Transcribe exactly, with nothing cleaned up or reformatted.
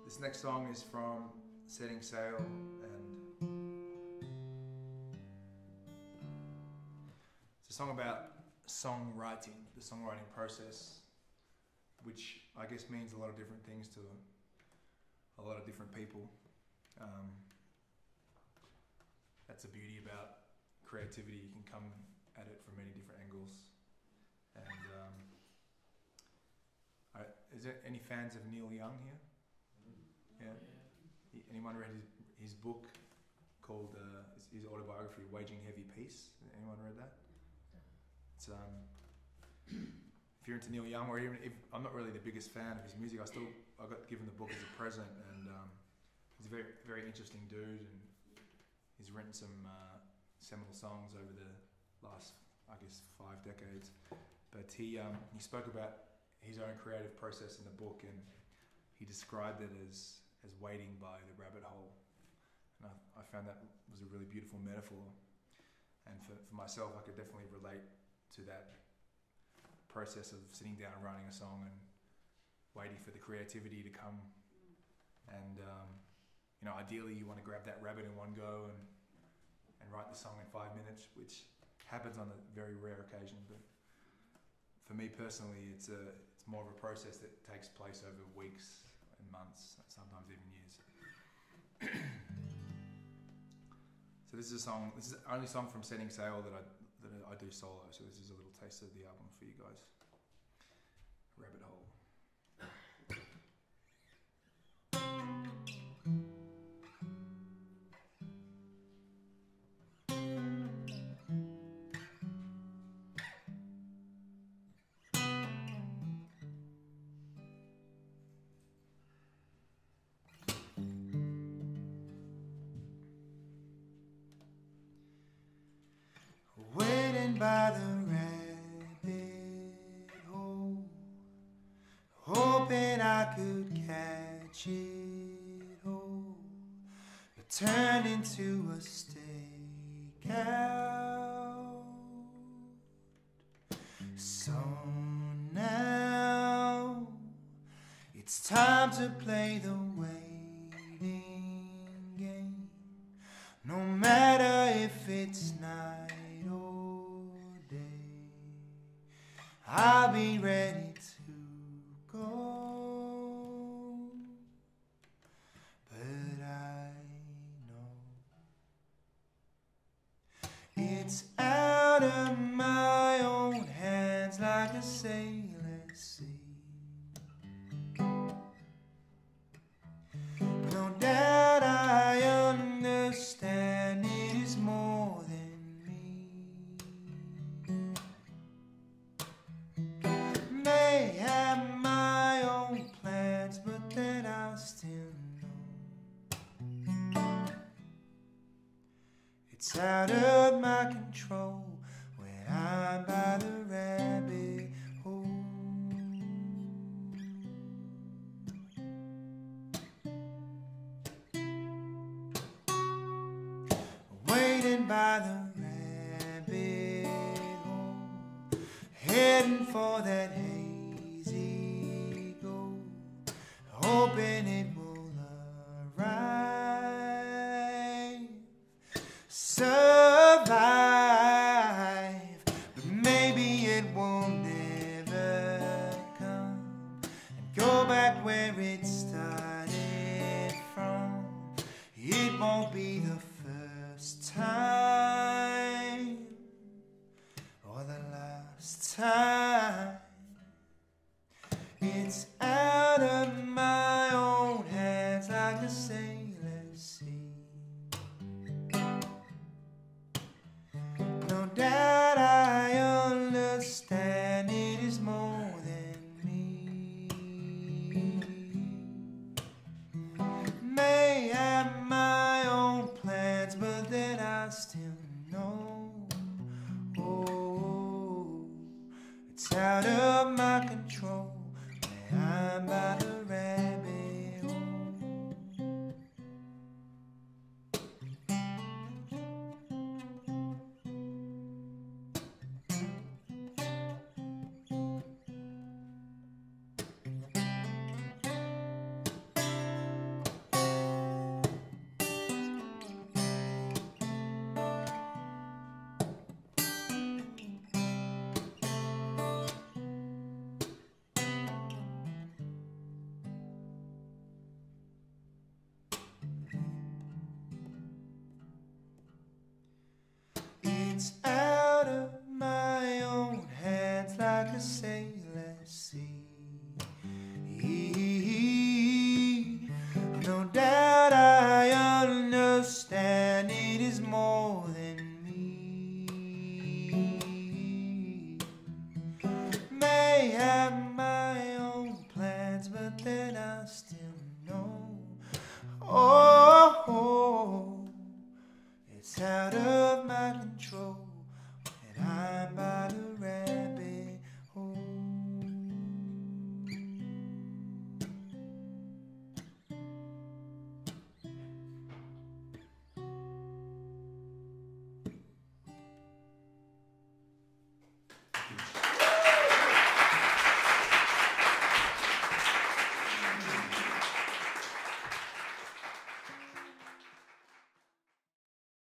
This next song is from Setting Sail, and it's a song about songwriting, the songwriting process, which I guess means a lot of different things to a lot of different people. Um, that's the beauty about creativity. You can come at it from many different angles. And um, I, is there any fans of Neil Young here? Yeah. He, anyone read his, his book called uh, his, his autobiography, Waging Heavy Peace? Anyone read that? It's um, if you're into Neil Young, or even if I'm not really the biggest fan of his music, I still I got given the book as a present, and um, he's a very very interesting dude, and he's written some uh, seminal songs over the last I guess five decades. But he um, he spoke about his own creative process in the book, and he described it as as waiting by the rabbit hole, and I, I found that was a really beautiful metaphor. And for, for myself, I could definitely relate to that process of sitting down and writing a song and waiting for the creativity to come. And um, you know, ideally, you want to grab that rabbit in one go and and write the song in five minutes, which happens on a very rare occasion. But for me personally, it's a it's more of a process that takes place over weeks and months, sometimes even years. So this is a song. This is the only song from Setting Sail that I that I do solo. So this is a little taste of the album for you guys. Rabbit Hole. Waiting by the rabbit hole, hoping I could catch it all, but turned into a stakeout. So now it's time to play the waiting game, no matter if it's night I'll be ready to go, but I know it's out of my own hands like a sailor's sea. No doubt I understand it is more than have my own plans, but then I still know it's out of my control when I'm by the rabbit hole. Waiting by the rabbit hole, heading for that hazy goal, hoping it will arrive, survive, but maybe it will never come and go back where it started from. It won't be the first time or the last time. It's out of my own hands like a sailor's sea. No doubt I understand it is more than me. May have my own plans, but then I still know oh, it's out of my control. I'm by the rabbit that I still know. Oh, it's out of